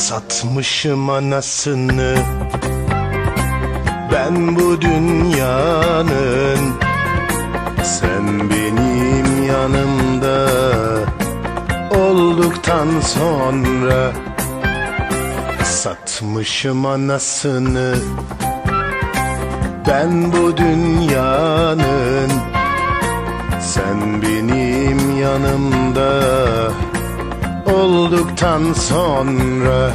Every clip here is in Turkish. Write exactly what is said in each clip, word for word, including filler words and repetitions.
Satmışım anasını ben bu dünyanın, sen benim yanımda olduktan sonra. Satmışım anasını ben bu dünyanın, sen benim yanımda olduktan sonra.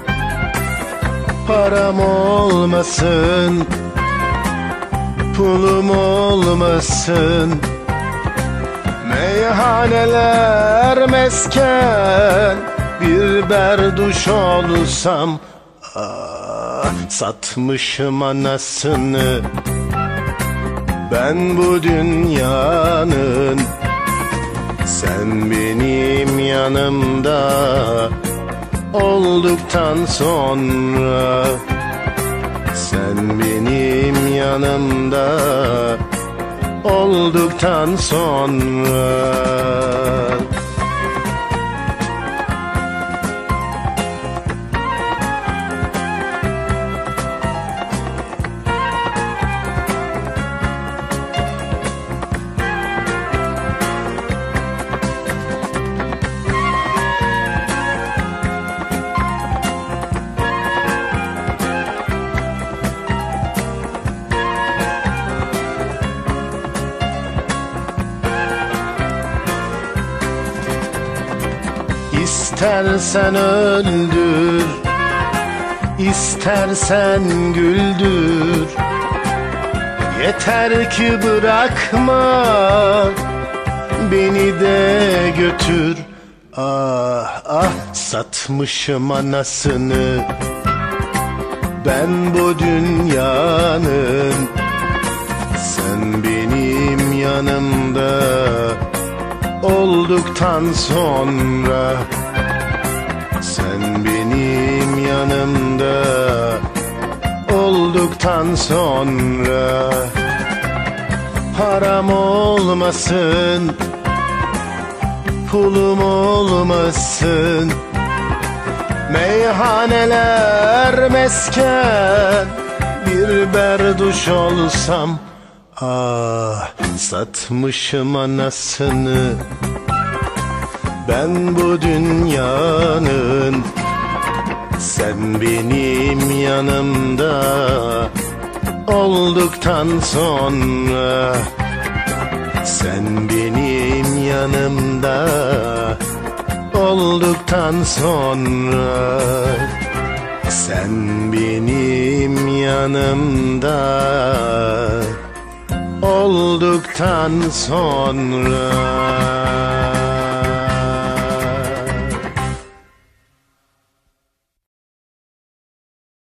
Param olmasın, pulum olmasın, meyhaneler mesken, bir berduş olsam. Ah, satmışım anasını ben bu dünyanın, sen benim yanımda olduktan sonra. Sen benim yanımda olduktan sonra. İstersen öldür, istersen güldür, yeter ki bırakma, beni de götür. Ah ah, satmışım anasını ben bu dünyanın, sen benim yanımda olduktan sonra. Sen benim yanımda olduktan sonra. Param olmasın, pulum olmasın, meyhaneler mesken, bir berduş olsam. Ah, satmışım anasını ben bu dünyanın, sen benim yanımda olduktan sonra. Sen benim yanımda olduktan sonra. Sen benim yanımda olduktan sonra.